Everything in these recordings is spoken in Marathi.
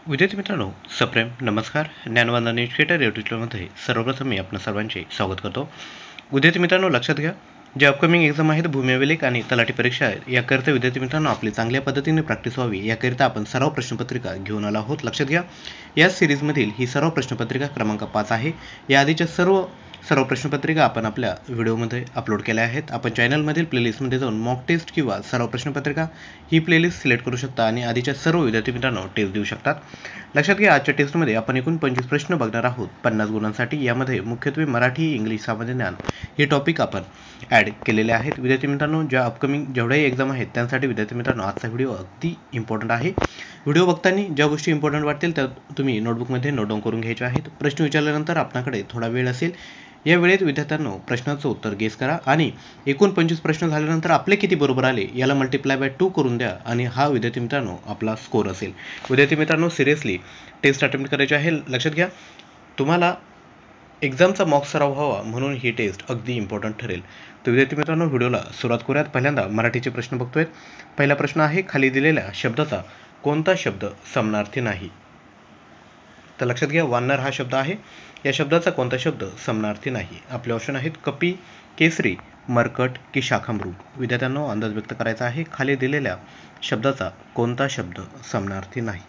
विद्यार्थी मित्रांनो, सप्रेम नमस्कार. ज्ञानवंदना एज्युकेटर एड्युकेटरमध्ये सर्वप्रथम मी आपणा सर्वांचे स्वागत करतो. विद्यार्थी मित्रांनो, लक्षात घ्या, जे अपकमिंग एक्झाम आहेत, भूमी अभिलेख आणि तलाठी परीक्षा आहेत, याकरिता विद्यार्थी मित्रांनो आपली चांगल्या पद्धतीने प्रॅक्टिस व्हावी याकरिता आपण सराव प्रश्नपत्रिका घेऊन आलो आहोत. लक्षात घ्या, या सिरीजमधील ही सराव प्रश्नपत्रिका क्रमांक 5 आहे. या आधीच्या सर्व प्रश्नपत्रिका आपण आपल्या व्हिडिओमध्ये अपलोड केल्या आहेत. आपण चॅनलमधील प्लेलिस्टमध्ये जाऊन मॉक टेस्ट किंवा सराव प्रश्नपत्रिका ही प्लेलिस्ट सिलेक्ट करू शकता आणि आधीच्या सर्व विद्यार्थी मित्रांनो टेस्ट देऊ शकतात. लक्षात घ्या, आजच्या टेस्टमध्ये आपण एकूण 25 प्रश्न बघणार आहोत 50 गुणांसाठी. यामध्ये मुख्यत्वे मराठी, इंग्लिश, सामान्य ज्ञान हे टॉपिक आपण ॲड केलेले आहेत. विद्यार्थी मित्रांनो, ज्या अपकमिंग जेवढ्याही एक्झाम आहेत त्यांसाठी विद्यार्थी मित्रांनो आजचा व्हिडिओ अगदी इम्पॉर्टंट आहे. व्हिडिओ बघताना ज्या गोष्टी इम्पॉर्टंट वाटतील त्या तुम्ही नोटबुकमध्ये नोट डाऊन करून घ्यायच्या आहेत. प्रश्न विचारल्यानंतर आपल्याकडे थोडा वेळ असेल. या वेळेत विद्यार्थ्यांनो प्रश्नाचं उत्तर गेस करा आणि एकूण 25 प्रश्न झाल्यानंतर आपले किती बरोबर आले याला मल्टिप्लाय बाय 2 करून द्या आणि हा विद्यार्थी मित्रांनो आपला स्कोर असेल. विद्यार्थी मित्रांनो, सिरियसली टेस्ट अटेम्प्ट करायची आहे. लक्षात घ्या, तुम्हाला एक्झामचा मॉक सराव व्हावा म्हणून ही टेस्ट अगदी इम्पॉर्टंट ठरेल. तर विद्यार्थी मित्रांनो, व्हिडिओला सुरुवात करूयात. पहिल्यांदा मराठीचे प्रश्न बघतोय. पहिला प्रश्न आहे, खाली दिलेल्या शब्दाचा कोणता शब्द समानार्थी नाही? तर लक्षात घ्या, वानर हा शब्द आहे. या शब्दाचा कोणता शब्द समानार्थी नाही? आपले ऑप्शन आहेत कपी, केसरी, मरकट की शाखामृग. विद्यार्थ्यांनो अंदाज व्यक्त करायचा आहे. खाली दिलेल्या शब्दाचा कोणता शब्द समानार्थी नाही?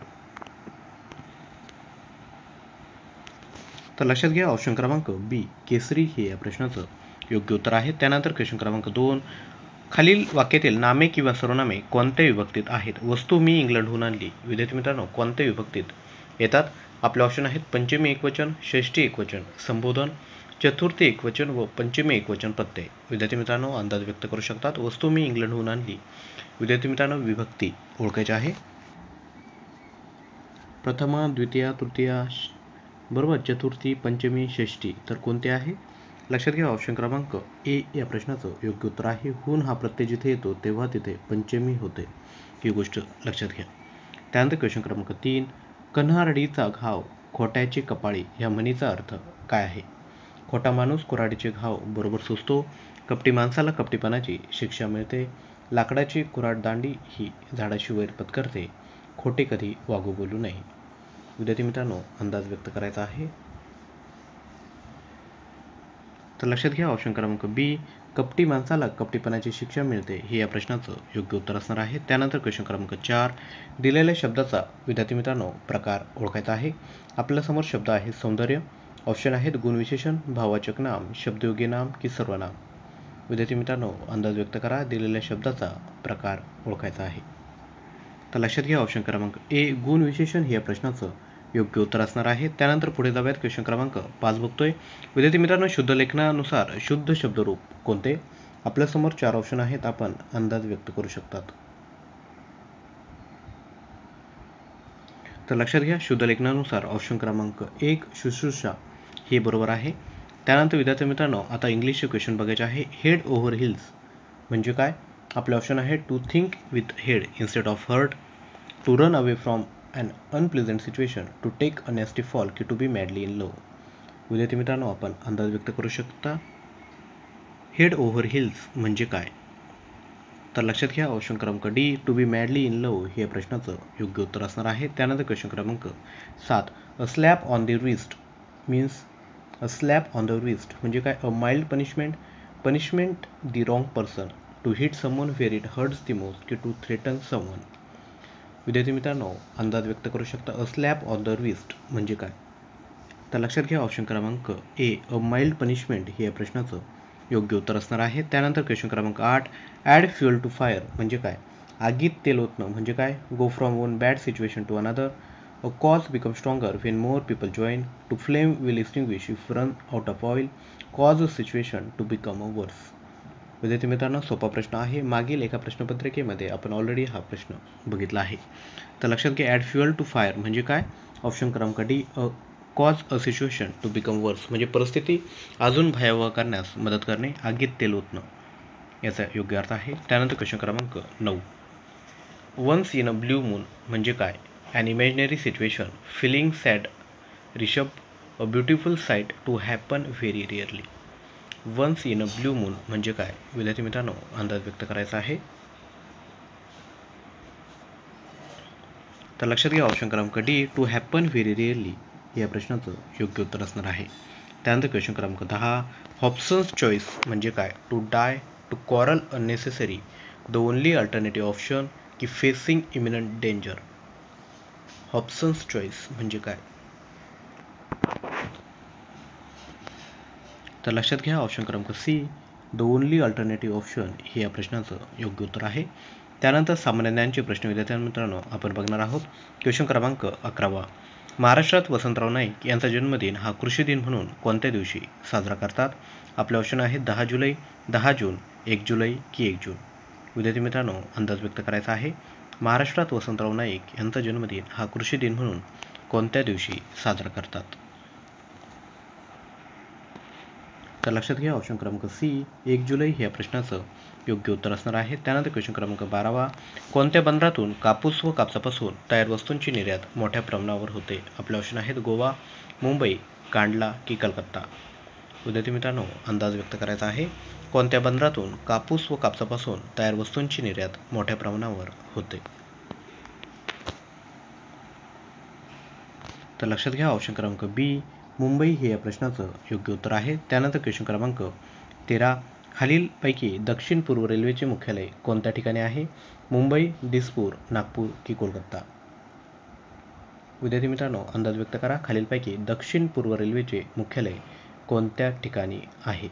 तर लक्षात घ्या, ऑप्शन क्रमांक बी केसरी हे या प्रश्नाचं योग्य उत्तर आहे. त्यानंतर क्वेश्चन क्रमांक 2, खालील वाक्यातील नामे किंवा सर्वनामे कोणत्या विभक्तीत आहेत? वस्तू मी इंग्लंडहून आणली. विद्यार्थी मित्रांनो, कोणत्या विभक्तीत येतात? आपले ऑप्शन आहेत पंचमी एकवचन, षष्ठी एकवचन, संबोधन, चतुर्थी एकवचन व पंचमी एकवचन प्रत्यय. विद्यार्थी मित्रांनो अंदाज व्यक्त करू शकतात. वस्तू मी इंग्लंडहून आणली. विद्यार्थी मित्रांनो विभक्ती ओळखायची आहे. प्रथमा, द्वितीया, तृतीया, बरोबर, चतुर्थी, पंचमी, षष्ठी. तर कोणते आहे? लक्षात घ्या, ऑप्शन क्रमांक ए या प्रश्नाचं योग्य उत्तर आहे. हून हा प्रत्यय जिथे येतो तेव्हा तिथे पंचमी होते, ही गोष्ट लक्षात घ्या. त्यानंतर क्वेश्चन क्रमांक 3, कन्हारडीचा घाव खोट्याची कपाळी या म्हणीचा अर्थ काय आहे? खोटा माणूस कुऱ्हाडीचे घाव बरोबर सुचतो. कपटी माणसाला कपटीपणाची शिक्षा मिळते. लाकडाची कुऱ्हाड दांडी ही झाडाशी वैर पत्करते. खोटे कधी वागू बोलू नये. विद्यार्थी मित्रांनो अंदाज व्यक्त करायचा आहे. तर लक्षात घ्या, ऑप्शन क्रमांक बी कपटी माणसाला कपटीपणाची शिक्षा मिळते हे या प्रश्नाचं योग्य उत्तर असणार आहे. त्यानंतर क्वेश्चन क्रमांक 4, दिलेल्या शब्दाचा विद्यार्थी मित्रांनो प्रकार ओळखायचा आहे. आपल्यासमोर शब्द आहे सौंदर्य. ऑप्शन आहेत गुणविशेषण, भाववाचक नाम, शब्दयोगी नाम की सर्वनाम. विद्यार्थी मित्रांनो अंदाज व्यक्त करा. दिलेल्या शब्दाचा प्रकार ओळखायचा आहे. तर लक्षात घ्या, ऑप्शन क्रमांक ए गुणविशेषण हे या प्रश्नाचं योग्य उत्तर असणार आहे. त्यानंतर पुढे जाऊयात. क्वेश्चन क्रमांक 5 बघतोय. विद्यार्थी मित्रांनो, शुद्ध लेखनानुसार शुद्ध शब्दरूप कोणते? आपल्यासमोर 4 ऑप्शन आहेत. आपण अंदाज व्यक्त करू शकतात. तर लक्षात घ्या, शुद्ध लेखनानुसार ऑप्शन क्रमांक 1 शुश्रूषा हे बरोबर आहे. त्यानंतर विद्यार्थी मित्रांनो आता इंग्लिशचे क्वेश्चन बघायचे आहे. हेड ओव्हर हिल्स म्हणजे काय? आपले ऑप्शन आहे to think with head instead of heart, to run away from an unpleasant situation, to take a nasty fall की to be madly in love. विद्यार्थी मित्रांनो आपण अंदाज व्यक्त करू शकता. हेड ओव्हर हिल्स म्हणजे काय? तर लक्षात घ्या, ऑप्शन क्रमांक D to be madly in love हे प्रश्नाचं योग्य उत्तर असणार आहे. त्यानंतर क्वेश्चन क्रमांक 7, a slap on the wrist means a slap on the wrist म्हणजे काय? A mild punishment the wrong person, to hit someone where it hurts the most की टू थ्रेटन समवन. विद्यार्थी मित्रांनो अंदाज व्यक्त करू शकता. A slap on the wrist म्हणजे काय? तर लक्षात घ्या, ऑप्शन क्रमांक ए अ माइल्ड पनिशमेंट हे या प्रश्नाचं योग्य उत्तर असणार आहे. त्यानंतर क्वेश्चन क्रमांक 8, ॲड फ्युअल टू फायर म्हणजे काय? आगीत तेल ओतणं म्हणजे काय? Go from one bad situation to another, a cause become stronger when more people join, to flame will extinguish if run out of oil, cause a situation to become a worse. विद्यार्थी मित्रांनो सोपा प्रश्न आहे. मागील एका प्रश्नपत्रिकेमध्ये आपण ऑलरेडी हा प्रश्न बघितला आहे. तर लक्षात घ्या, ॲड फ्युअल टू फायर म्हणजे काय? ऑप्शन क्रमांक D a cause a situation to become worse म्हणजे परिस्थिती अजून भयावह करण्यास मदत करणे, आगीत तेल ओतणं याचा योग्य अर्थ आहे. त्यानंतर क्वेश्चन क्रमांक 9, once in a blue moon म्हणजे काय? An imaginary situation, feeling sad रिषभ, a beautiful sight to happen very rarely. Once in a blue moon म्हणजे काय? विद्यार्थी मित्रांनो अंदाज व्यक्त करायचा आहे. तर लक्षात घ्या ऑप्शन क्रमांक D to happen very rarely या प्रश्नाचं योग्य उत्तर असणार आहे. त्यानंतर क्वेश्चन क्रमांक 10 हॉब्सन्स चॉईस म्हणजे काय? To die, to quarrel unnecessary, the only alternative option की facing imminent danger. Hobson's choice म्हणजे काय? तर लक्षात घ्या ऑप्शन क्रमांक C the only alternative option हे या प्रश्नाचं योग्य उत्तर आहे. त्यानंतर सामान्य ज्ञानचे प्रश्न विद्यार्थी मित्रांनो आपण बघणार आहोत. क्वेश्चन क्रमांक 11 महाराष्ट्रात वसंतराव नाईक यांचा जन्मदिन हा कृषी दिन म्हणून कोणत्या दिवशी साजरा करतात? आपले ऑप्शन आहे 10 जुलै, 10 जून, 1 जुलै की 1 जून. विद्यार्थी मित्रांनो अंदाज व्यक्त करायचा आहे. महाराष्ट्रात वसंतराव नाईक यांचा जन्मदिन हा कृषी दिन म्हणून कोणत्या दिवशी साजरा करतात? तर लक्षात घ्या ऑप्शन क्रमांक सी 1 जुलै हे या प्रश्नाचं योग्य उत्तर असणार आहे. त्यानंतर क्वेश्चन क्रमांक 12 कोणत्या बंदरातून कापूस व कापसापासून तयार वस्तूंची निर्यात मोठ्या प्रमाणावर होते? आपले ऑप्शन आहेत गोवा, मुंबई, कांडला की कलकत्ता. विद्यार्थी मित्रांनो अंदाज व्यक्त करायचा आहे. कोणत्या बंदरातून कापूस व कापसापासून तयार वस्तूंची निर्यात मोठ्या प्रमाणावर होते? तर लक्षात घ्या ऑप्शन क्रमांक बी मुंबई हे या प्रश्नाचं योग्य उत्तर आहे. त्यानंतर क्वेश्चन क्रमांक 13 खालीलपैकी दक्षिण पूर्व रेल्वेचे मुख्यालय कोणत्या ठिकाणी आहे? मुंबई, दिसपूर, नागपूर की कोलकाता. विद्यार्थी मित्रांनो अंदाज व्यक्त करा. खालीलपैकी दक्षिण पूर्व रेल्वेचे मुख्यालय कोणत्या ठिकाणी आहे?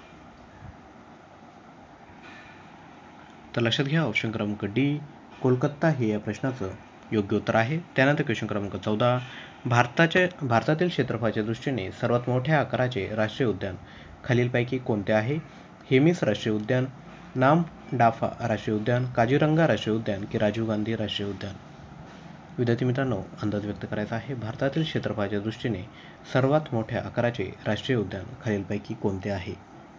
तर लक्षात घ्या ऑप्शन क्रमांक डी कोलकाता हे या प्रश्नाचं योग्य उत्तर आहे. त्यानंतर क्वेश्चन क्रमांक 14 भारतातील क्षेत्रफळाच्या दृष्टीने सर्वात मोठ्या आकाराचे राष्ट्रीय उद्यान खालीलपैकी कोणते आहे? हेमिस राष्ट्रीय उद्यान, नामडाफा राष्ट्रीय उद्यान, काझीरंगा राष्ट्रीय उद्यान की राजीव गांधी राष्ट्रीय उद्यान. विद्यार्थी मित्रांनो अंदाज व्यक्त करायचा आहे. भारतातील क्षेत्रफळाच्या दृष्टीने सर्वात मोठ्या आकाराचे राष्ट्रीय उद्यान खालीलपैकी कोणते आहे?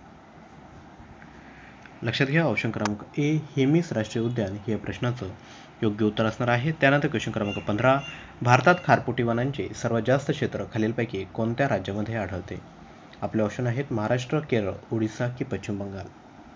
लक्षात घ्या ऑप्शन क्रमांक ए हेमिस राष्ट्रीय उद्यान हे प्रश्नाचं योग्य उत्तर असणार आहे. त्यानंतर क्वेश्चन क्रमांक 15 भारतात खारफुटी वनांचे सर्वात जास्त क्षेत्र खालीलपैकी कोणत्या राज्यामध्ये आढळते? आपले ऑप्शन आहेत महाराष्ट्र, केरळ, ओडिसा की पश्चिम बंगाल.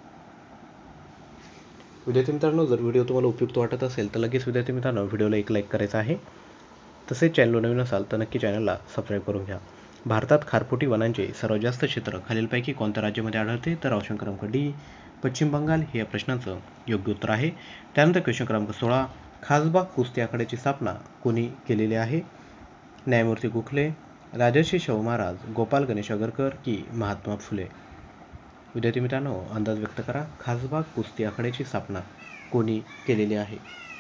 विद्यार्थी मित्रांनो जर व्हिडिओ तुम्हाला उपयुक्त वाटत असेल तर लगेच विद्यार्थी मित्रांनो व्हिडिओला एक लाईक करायचा आहे. तसेच चॅनल नवीन असाल तर नक्की चॅनलला सबस्क्राईब करून घ्या. भारतात खारफुटी वनांचे सर्वात जास्त क्षेत्र खालीलपैकी कोणत्या राज्यामध्ये आढळते? तर ऑप्शन क्रमांक डी पश्चिम बंगाल हे या प्रश्नाचं योग्य उत्तर आहे. त्यानंतर क्वेश्चन क्रमांक 16 खासबाग कुस्ती आखाड्याची स्थापना कोणी केलेली आहे? न्यायमूर्ती गोखले, राजर्षी शाहू महाराज, गोपाल गणेश आगरकर की महात्मा फुले. विद्यार्थी मित्रांनो अंदाज व्यक्त करा. खासबाग कुस्ती आखाड्याची स्थापना कोणी केलेली आहे?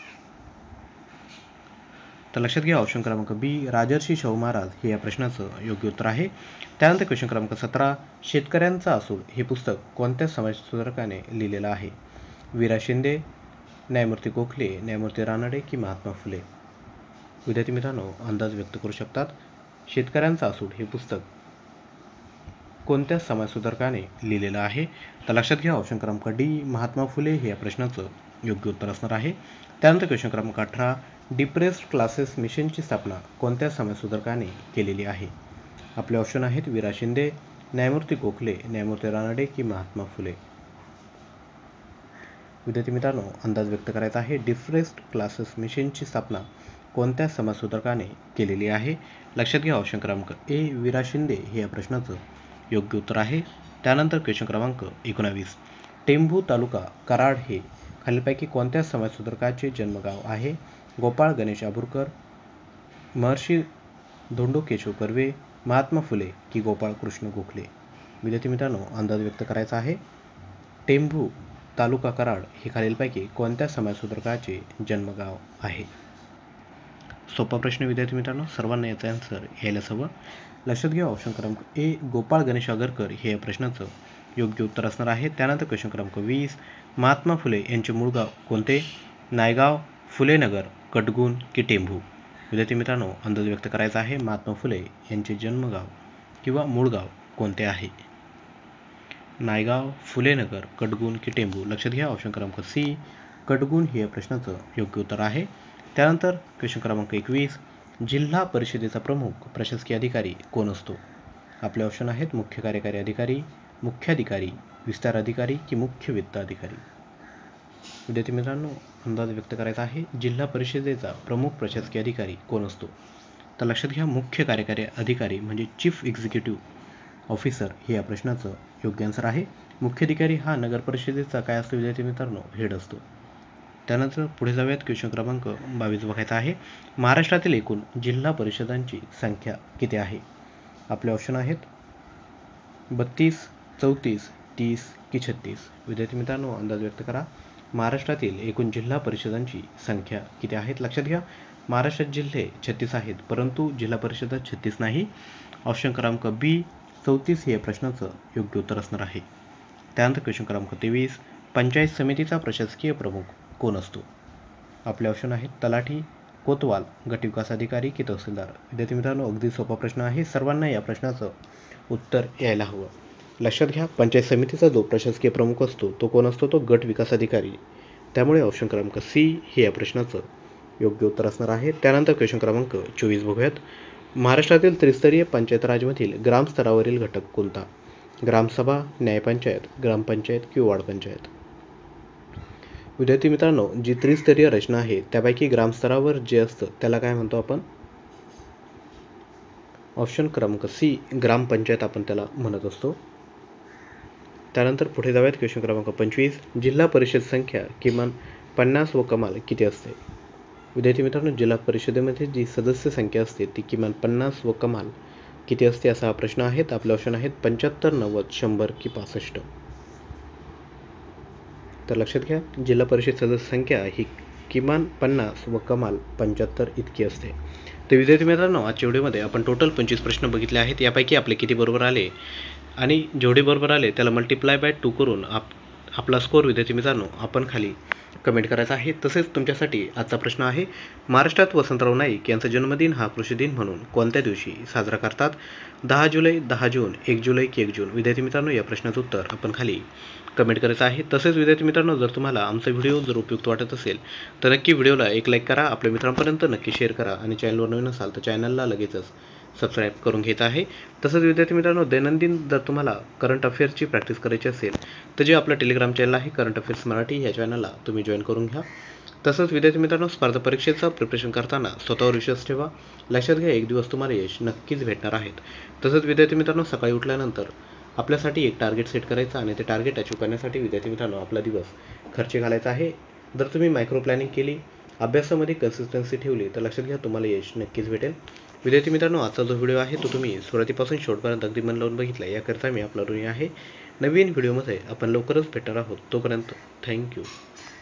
तर लक्षात घ्या ऑप्शन क्रमांक बी राजर्षी शाहू महाराज हे या प्रश्नाचं योग्य उत्तर आहे. त्यानंतर क्वेश्चन क्रमांक 17 शेतकऱ्यांचा असूड हे पुस्तक कोणत्या समाजसुधारकाने लिहिलेलं आहे? वीरा शिंदे, न्यायमूर्ती गोखले, न्यायमूर्ती रानडे की महात्मा फुले. विद्यार्थी मित्रांनो अंदाज व्यक्त करू शकतात. शेतकऱ्यांचा असूड हे पुस्तक कोणत्या समाजसुधारकाने लिहिलेलं आहे? तर लक्षात घ्या ऑप्शन क्रमांक डी महात्मा फुले हे या प्रश्नाचं योग्य उत्तर असणार आहे. त्यानंतर क्वेश्चन क्रमांक 18 डिप्रेस्ड क्लासेस मिशनची स्थापना कोणत्या समाजसुधारकाने केलेली आहे? आपले ऑप्शन आहेत वीरा शिंदे, न्यायमूर्ती गोखले, न्यायमूर्ती रानडे की महात्मा फुले. विद्यार्थी मित्रांनो अंदाज व्यक्त करायचा आहे. डिप्रेस्ड क्लासेस मिशनची स्थापना कोणत्या समाजसुधारकाने केलेली आहे? लक्षात घ्या ऑप्शन क्रमांक ए वीरा शिंदे हे या प्रश्नाचं योग्य उत्तर आहे. त्यानंतर क्वेश्चन क्रमांक 19 टेंभू तालुका कराड हे खालीलपैकी कोणत्या समाजसुधारकाचे जन्मगाव आहे? गोपाळ गणेश आबुरकर, महर्षी धोंडो केशव कर्वे, महात्मा फुले की गोपाळ कृष्ण गोखले. विद्यार्थी मित्रांनो अंदाज व्यक्त करायचा आहे. टेंभू तालुका कराड हे खालीलपैकी कोणत्या समाजसुधारकाचे जन्मगाव आहे? सोपा प्रश्न विद्यार्थी मित्रांनो सर्वांना याचा आन्सर यायलाच हवं. लक्षात घ्या ऑप्शन क्रमांक ए गोपाळ गणेश आगरकर हे या प्रश्नाचं योग्य उत्तर असणार आहे. त्यानंतर क्वेश्चन क्रमांक 20 महात्मा फुले यांचे मूळ गाव कोणते? नायगाव, फुलेनगर, कटगुण की टेंभू. विद्यार्थी मित्रांनो अंदाज व्यक्त करायचा आहे. महात्मा फुले यांचे जन्मगाव किंवा मूळ गाव कोणते आहे? नायगाव, फुलेनगर, कटगुण की टेंभू. लक्षात घ्या ऑप्शन क्रमांक सी कटगुण हे या प्रश्नाचं योग्य उत्तर आहे. त्यानंतर क्वेश्चन क्रमांक 21 जिल्हा परिषदेचा प्रमुख प्रशासकीय अधिकारी कोण असतो? आपले ऑप्शन आहेत मुख्य कार्यकारी अधिकारी, मुख्याधिकारी, विस्तार अधिकारी की मुख्य वित्त अधिकारी. विद्यार्थी मित्रांनो, अंदाज व्यक्त करायचा आहे. जिल्हा परिषदेचा प्रमुख प्रशासकीय अधिकारी कोण असतो? तर लक्षात घ्या, मुख्य कार्यकारी अधिकारी म्हणजे चीफ एक्झिक्युटिव्ह ऑफिसर हे या प्रश्नाचं योग्य आन्सर आहे. मुख्य अधिकारी हा नगर परिषदेचा काय असतो विद्यार्थी मित्रांनो? हेड असतो. त्यानंतर पुढे जाऊयात. क्वेश्चन क्रमांक 22 बघायचा आहे. महाराष्ट्रातील एकूण जिल्हा परिषदांची संख्या किती आहे? आपले ऑप्शन आहेत 32, 34, 30 की 36. विद्यार्थी मित्रांनो, अंदाज व्यक्त करा. महाराष्ट्रातील एकूण जिल्हा परिषदांची संख्या किती आहेत? लक्षात घ्या, महाराष्ट्रात जिल्हे 36 आहेत, परंतु जिल्हा परिषदा 36 नाही. ऑप्शन क्रमांक बी 34 हे प्रश्नाचं योग्य उत्तर असणार आहे. त्यानंतर क्वेश्चन क्रमांक 23. पंचायत समितीचा प्रशासकीय प्रमुख कोण असतो? आपले ऑप्शन आहेत तलाठी, कोतवाल, गट विकास अधिकारी की तहसीलदार. विद्यार्थी मित्रांनो, अगदी सोपा प्रश्न आहे. सर्वांना या प्रश्नाचं उत्तर यायला हवं. लक्षात घ्या, पंचायत समितीचा जो प्रशासकीय प्रमुख असतो तो कोण असतो? तो गट विकास अधिकारी. त्यामुळे ऑप्शन क्रमांक सी हे या प्रश्नाचं योग्य उत्तर असणार आहे. त्यानंतर क्वेश्चन क्रमांक 24 बघूयात. महाराष्ट्रातील त्रिस्तरीय पंचायत राजमधील ग्रामस्तरावरील घटक कोणता? ग्रामसभा, न्यायपंचायत, ग्रामपंचायत किंवा वार्ड पंचायत. विद्यार्थी मित्रांनो, जी त्रिस्तरीय रचना आहे त्यापैकी ग्रामस्तरावर जे असतं त्याला काय म्हणतो आपण? ऑप्शन क्रमांक सी ग्रामपंचायत आपण त्याला म्हणत असतो. त्यानंतर पुढे जाऊयात. क्वेश्चन क्रमांक 25. जिल्हा परिषद संख्या किमान 50 व कमाल किती असते? विद्यार्थी मित्रांनो, जिल्हा परिषदेमध्ये जी सदस्य संख्या असते ती किमान 50 व कमाल किती असते असा हा प्रश्न आहे. आपले ऑप्शन आहेत 75, 90, 100 की 65. तर लक्षात घ्या, जिल्हा परिषद सदस्य संख्या ही किमान 50 व कमाल 75 इतकी असते. तर विद्यार्थी मित्रांनो, आजच्या व्हिडिओमध्ये आपण टोटल 25 प्रश्न बघितले आहेत. यापैकी आपले किती बरोबर आले आणि जेवढे बरोबर आले त्याला मल्टिप्लाय बाय 2 करून आपला स्कोअर विद्यार्थी मित्रांनो आपण खाली कमेंट करायचा आहे. तसेच तुमच्यासाठी आजचा प्रश्न आहे, महाराष्ट्रात वसंतराव नाईक यांचा जन्मदिन हा कृषी दिन म्हणून कोणत्या दिवशी साजरा करतात? 10 जुलै, 10 जून, 1 जुलै की 1 जून. विद्यार्थी मित्रांनो, या प्रश्नाचं उत्तर आपण खाली कमेंट करायचं आहे. तसेच विद्यार्थी मित्रांनो, जर तुम्हाला आमचा व्हिडिओ जर उपयुक्त वाटत असेल तर नक्की व्हिडिओला एक लाईक करा, आपल्या मित्रांपर्यंत नक्की शेअर करा आणि चॅनलवर नवीन असाल तर चॅनलला लगेचच सबस्क्राईब करून घेत आहे. तसंच विद्यार्थी मित्रांनो, दैनंदिन जर तुम्हाला करंट अफेअर्सची प्रॅक्टिस करायची असेल तर जे आपलं टेलिग्राम चॅनल आहे करंट अफेअर्स मराठी या चॅनलला तुम्ही जॉईन करून घ्या. तसंच विद्यार्थी मित्रांनो, स्पर्धा परीक्षेचं प्रिपरेशन करताना स्वतःवर विश्वास ठेवा. लक्षात घ्या, एक दिवस तुम्हाला यश नक्कीच भेटणार आहेत. तसंच विद्यार्थी मित्रांनो, सकाळी उठल्यानंतर आपल्यासाठी एक टार्गेट सेट करायचं आणि ते टार्गेट अचीव करण्यासाठी विद्यार्थी मित्रांनो आपला दिवस खर्ची घालायचा आहे. जर तुम्ही मायक्रो प्लॅनिंग केली, अभ्यासामध्ये कन्सिस्टन्सी ठेवली तर लक्षात घ्या तुम्हाला यश नक्कीच भेटेल. विद्यार्थी मित्रांनो, आजचा जो व्हिडिओ आहे तो तुम्ही सुरुवातीपासून शेवटपर्यंत अगदी मन लावून बघितला, याकरता मी आपला ऋणी आहे. नवीन व्हिडिओमध्ये आपण लवकरच भेटणार आहोत. तोपर्यंत थँक्यू.